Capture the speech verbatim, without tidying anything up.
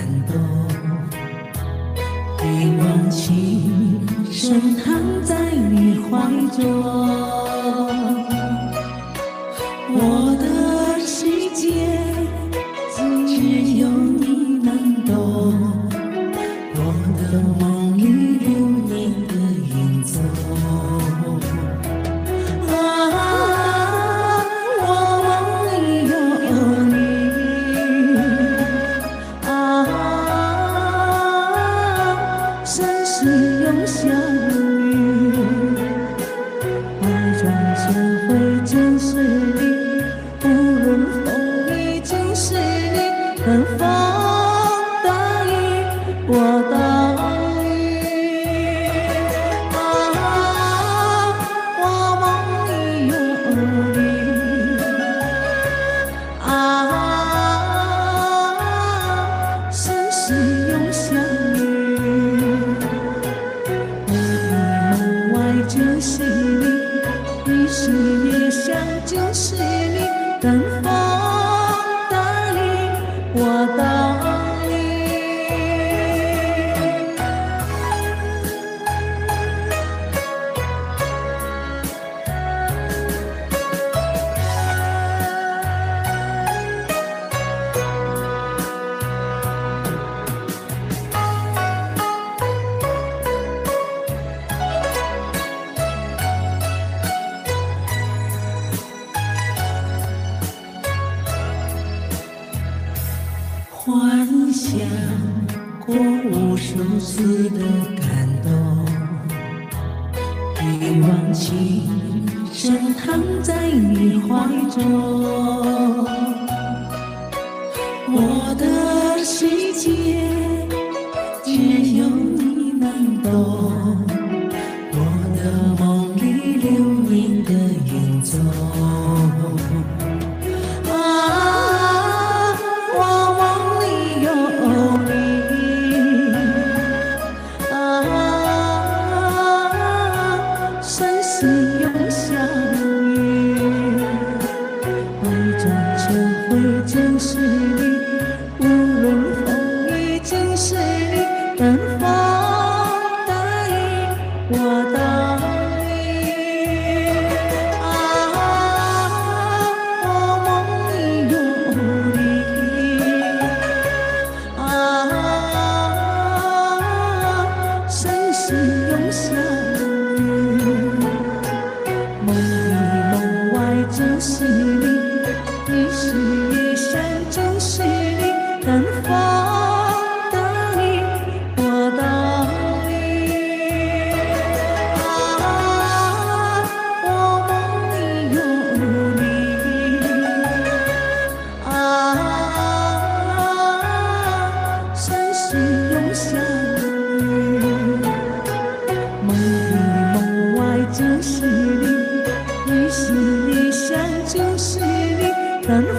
动，一往情深躺在你怀中，我的世界只有你能懂，我的梦里有你的影踪。相遇，伪装成会真是你，无论风雨尽是你，能否答应我答应？啊，我梦里有你，啊，生死永相遇。就是你，你是你想就是你，能否答应我答应？幻想过无数次的感动，一往情深躺在你怀中，我的世界只有你能懂，我的梦里留你的影踪。永相遇，伪装成会真是你，无论风雨尽是你，能否答应我答应？啊，我梦里有你，啊，生死永相遇。梦里梦外就是你，你是你想就是你，能否答应我答应？啊，我梦里有你，啊，生死永相遇。梦里梦外就是你。你是你想就是你，能